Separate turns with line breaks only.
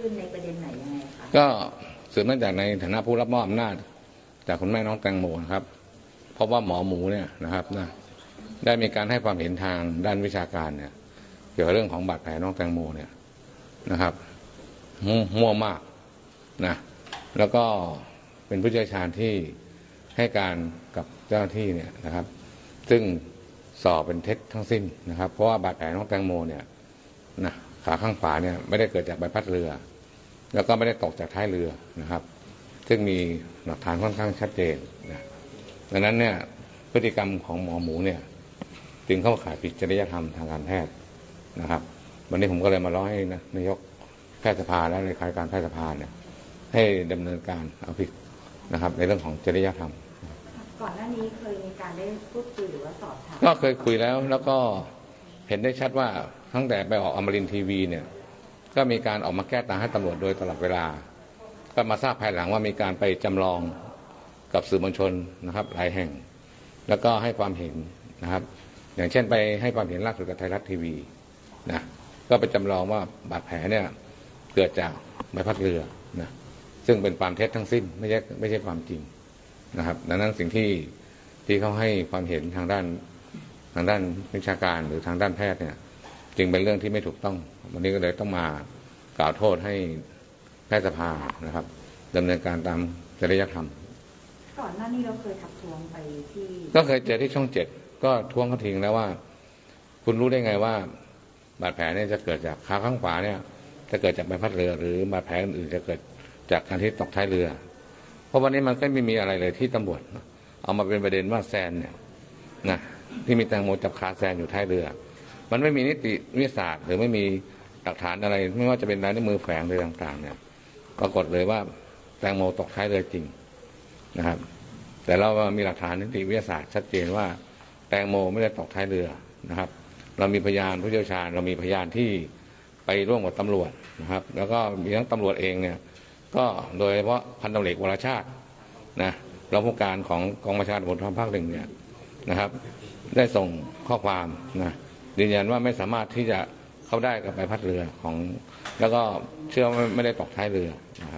ยื่นในประเด็นไหนยังไงคะ
ก็สืบเนื่องจากในฐานะผู้รับมอบอำนาจจากคุณแม่น้องแตงโมครับเพราะว่าหมอหมูเนี่ยนะครับได้มีการให้ความเห็นทางด้านวิชาการเนี่ยเกี่ยวกับเรื่องของบาดแผลน้องแตงโมเนี่ยนะครับมั่วมากนะแล้วก็เป็นผู้เชี่ยวชาญที่ให้การกับเจ้าหน้าที่เนี่ยนะครับซึ่งสอบเป็นเท็จทั้งสิ้นนะครับเพราะว่าบาดแผลน้องแตงโมเนี่ยนะขาข้างขวาเนี่ยไม่ได้เกิดจากใบพัดเรือแล้วก็ไม่ได้ตกจากท้ายเรือนะครับซึ่งมีหลักฐานค่อนข้างชัดเจนนะดังนั้นเนี่ยพฤติกรรมของหมอหมูเนี่ยจึงเข้าข่ายผิดจริยธรรมทางการแพทย์นะครับวันนี้ผมก็เลยมาร้องให้นายกแพทยสภาและเลขาธิการแพทยสภาเนี่ยให้ดำเนินการเอาผิดนะครับในเรื่องของจริยธรรม
ก่อนหน้านี้เคยมีการได้พูดคุยหรือว่าสอบถาม
ก็เคยคุยแล้วก็เห็นได้ชัดว่าตั้งแต่ไปออกอมรินทร์ทีวีเนี่ยก็มีการออกมาแก้ต่างให้ตำรวจโดยตลอดเวลาก็มาทราบภายหลังว่ามีการไปจำลองกับสื่อมวลชนนะครับหลายแห่งแล้วก็ให้ความเห็นนะครับอย่างเช่นไปให้ความเห็นล่าสุดกับไทยรัฐทีวีนะก็ไปจำลองว่าบาดแผลเนี่ยเกิดจากใบพัดเรือนะซึ่งเป็นความเท็จทั้งสิ้นไม่ใช่ความจริงนะครับดังนั้นสิ่งที่เขาให้ความเห็นทางด้านวิชาการหรือทางด้านแพทย์เนี่ยจึงเป็นเรื่องที่ไม่ถูกต้องวันนี้ก็เลยต้องมากล่าวโทษให้แพทยสภานะครับดำเนินการตามจริยธรรม
ก่อนหน้านี้เราเคยทักท้วงไปที่
ก็เคยเจอที่ช่อง7ก็ท้วงเขาทิ้งแล้วว่าคุณรู้ได้ไงว่าบาดแผลเนี่ยจะเกิดจากขาข้างขวาเนี่ยจะเกิดจากใบพัดเรือหรือบาดแผลอื่นจะเกิดจากการที่ตกท้ายเรือเพราะวันนี้มันก็ไม่มีอะไรเลยที่ตำรวจเอามาเป็นประเด็นว่าแซนเนี่ยนะที่มีแตงโมจับขาแซนอยู่ท้ายเรือมันไม่มีนิติวิทยาศาสตร์หรือไม่มีหลักฐานอะไรไม่ว่าจะเป็นลายนิ้วมือแฝงหรือต่างๆเนี่ยปรากฏเลยว่าแตงโมตกท้ายเรือจริงนะครับแต่เรามีหลักฐานนิติวิทยาศาสตร์ชัดเจนว่าแตงโมไม่ได้ตกท้ายเรือนะครับเรามีพยานผู้เชี่ยวชาญเรามีพยานที่ไปร่วมกับตำรวจนะครับแล้วก็มีทั้งตำรวจเองเนี่ยก็โดยเฉพาะพันตำรวจเอกวรชาตินะรองผู้การของกองบัญชาการตำรวจภูธรภาค 1เนี่ยนะครับได้ส่งข้อความนะยืนยันว่าไม่สามารถที่จะเข้าได้กับใบพัดเรือของแล้วก็เชื่อว่าไม่ได้ตกท้ายเรือนะ